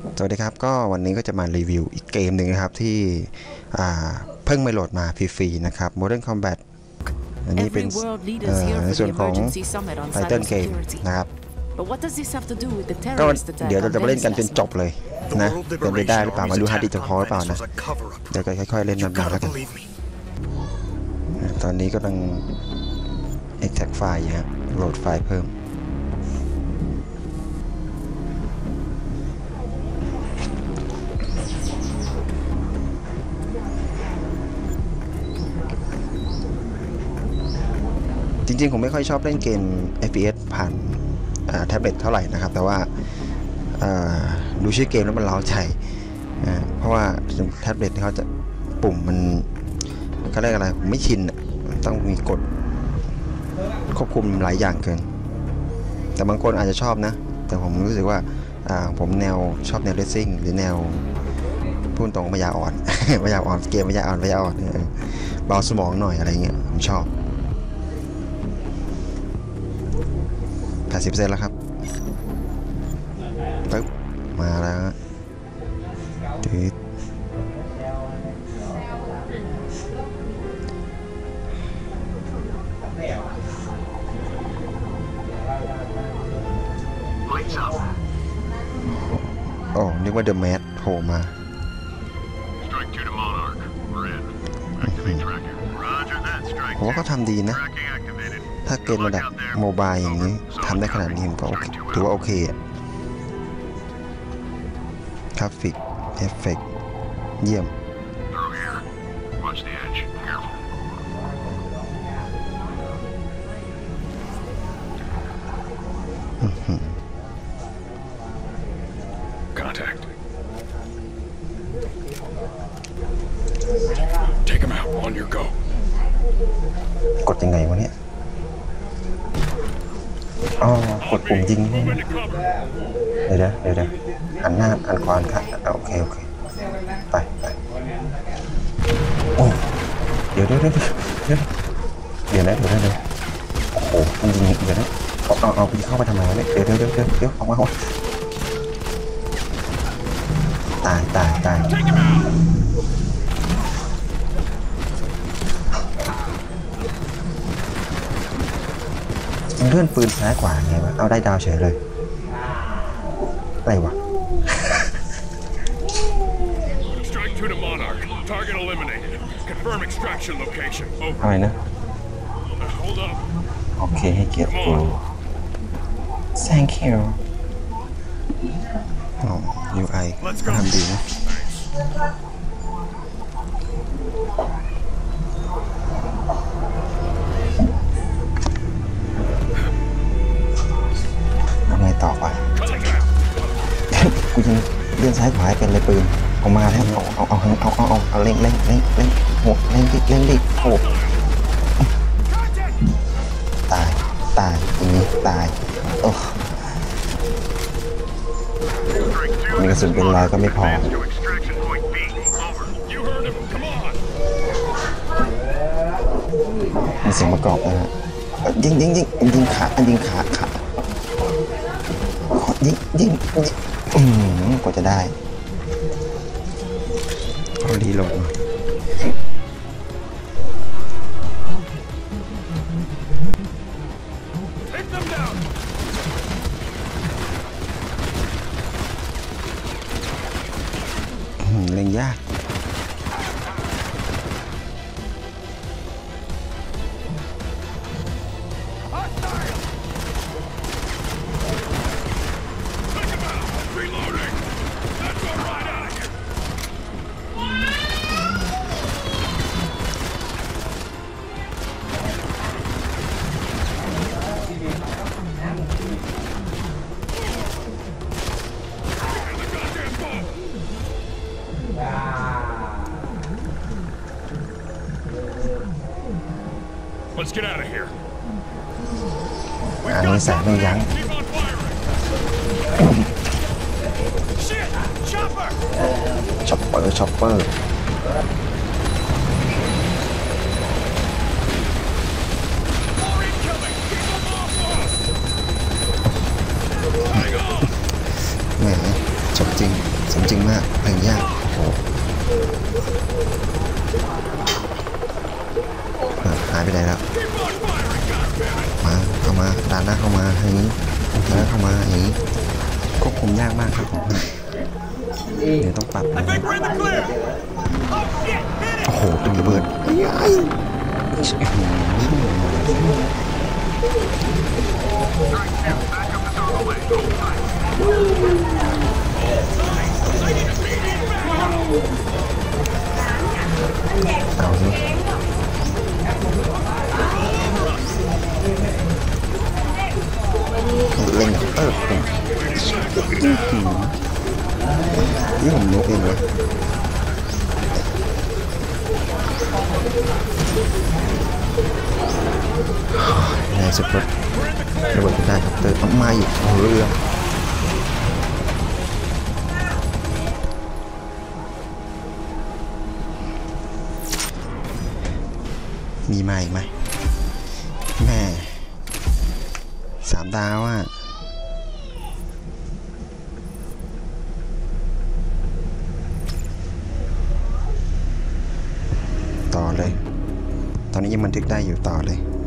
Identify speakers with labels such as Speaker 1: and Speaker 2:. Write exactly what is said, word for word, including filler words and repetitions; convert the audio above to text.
Speaker 1: สวัสดีครับก็วันนี้ก็จะมารีวิวอีกเกมหนึ่งนะครับที่เพิ่งไม่โหลดมาฟรีๆนะครับ Modern Combat อันนี้เป็นในส่วนของ Titan Game นะครับก็เดี๋ยวเราจะมาเล่นกันจนจบเลยนะเป็นไปได้หรือเปล่าไม่รู้ฮาร์ดดิสก์จะพอหรือเปล่านะเดี๋ยวค่อยๆเล่นนานๆแล้วกันตอนนี้ก็กำลัง extract ไฟล์ฮะโหลดไฟล์เพิ่มจริงๆผมไม่ค่อยชอบเล่นเกม เอฟ พี เอส ผ่านแท็บเล็ตเท่าไหร่นะครับแต่ว่าดูชื่อเกมแล้วมันเร้าใจเพราะว่าแท็บเล็ตเขาจะปุ่มมันก็เรียกอะไรไม่ชินต้องมีกดควบคุมหลายอย่างเกินแต่บางคนอาจจะชอบนะแต่ผมรู้สึกว่าผมแนวชอบแนวเรซซิ่งหรือแนวพูดตรงปัญญาอ่อนปัญญาอ่อนเกมปัญญาอ่อนปัญญาอ่อนเบาสมองหน่อยอะไรเงี้ยผมชอบแปดสิบเปอร์เซ็นต์แล้วครับปึ๊บมาแล้วตืดโอ้นึกว่าเดอะแมสโผล่มาผมว่าเขาทำดีนะถ้าเกมระดับโมบายอย่างนี้ทำได้ขนาดนี้ผมก็ถือว่าโอเคอะกราฟิกเอฟเฟกต์เยี่ยม
Speaker 2: Contact. Take him out on your go.
Speaker 1: กดยังไงวะเนี่ยอ๋อกดปุ่มยิงเดี๋ยวเดี๋ยวเดี๋ยวหันหน้าหันขวาครับโอเคโอเคไปไปโอ้เดี๋ยวเดี๋ยวเดี๋ยวเดี๋ยวเดี๋ยวนะเดี๋ยวนะเดี๋ยวโอ้โหมันยิงเดี๋ยวนะเอาเอาเอาเข้าไปทำไมวะเนี่ยเดี๋ยวเดี๋ยวเดี๋ยวเดี๋ยวเดี๋ยวออกมาออกตายตายตายเลื่อนปืนซ้ายขวาไงวะเอาได้ดาวเฉยเลยอะไรวะอะไรนะโอเคให้เกียรติกู thank you อ๋อ ยู ไอ ก็ทำดีนะต่อไปกูยังเลื่อนซ้ายขวาเป็นเลยปืนออกมาแล้วเอาเอาเอาเอาเอาเอาเอาเล่งเล่งเล่งเล่งโหเล่งดิเล่งดิโหตายตายอย่างนี้ตายโอ้มีกระสุนเป็นร้อยก็ไม่พอมีเสียงประกอบนะฮะยิงยิงยิงยิงขายิงขาขายิงยิงอืมกว่าจะได้เอาดีลงเล่นยาก
Speaker 2: Let's get out of here.
Speaker 1: อันนี้แสงไม่ยั้งช็อปเปอร์ช็อปเปอร์แหมจบจริงจริงมากแรงยากโอ้หายไปไหนแล้วมาเข้ามาดันหน้าเข้ามาอย่างนี้ดันหน้าเข้ามาอย่างนี้ควบคุมยากมากครับผมเดี๋ยวต้องปรับโอ้โหตึงระเบิดเอาสิเล่นเออผมนี่ผมยกเองเลยในสุดรถระเบิดได้ครับเติมมาอยู่โอ้เรือมีมาอีกไหมแม่สามดาวอ่ะต่อเลยตอนนี้ยังบันทึกได้อยู่ต่อเลย